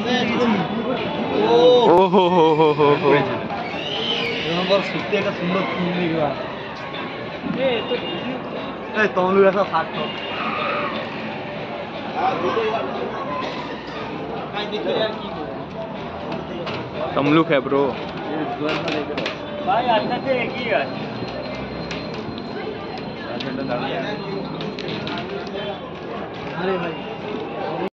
ओहो तमलुक है ब्रो भाई। आता थे एक ही यार। अरे भाई